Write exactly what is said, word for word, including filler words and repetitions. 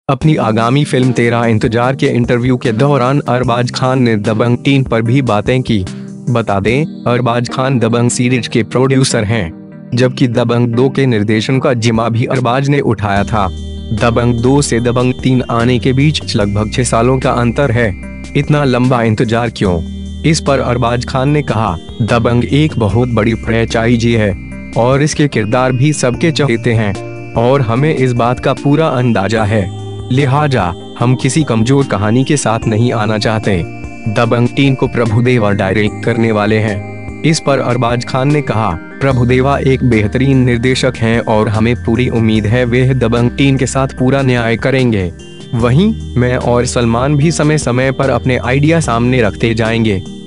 अपनी आगामी फिल्म तेरा इंतजार के इंटरव्यू के दौरान अरबाज खान ने दबंग तीन पर भी बातें की। बता दें, अरबाज खान दबंग सीरीज के प्रोड्यूसर हैं, जबकि दबंग दो के निर्देशन का जिम्मा भी अरबाज ने उठाया था। दबंग दो से दबंग तीन आने के बीच लगभग छह सालों का अंतर है। इतना लंबा इंतजार क्यों? इस पर अरबाज खान ने कहा, दबंग एक बहुत बड़ी फ्रेंचाइजी है और इसके किरदार भी सबके चहेते हैं और हमें इस बात का पूरा अंदाजा है, लिहाजा हम किसी कमजोर कहानी के साथ नहीं आना चाहते। दबंग तीन को प्रभुदेवा डायरेक्ट करने वाले हैं। इस पर अरबाज खान ने कहा, प्रभुदेवा एक बेहतरीन निर्देशक हैं और हमें पूरी उम्मीद है वे दबंग तीन के साथ पूरा न्याय करेंगे। वहीं मैं और सलमान भी समय समय पर अपने आइडिया सामने रखते जाएंगे।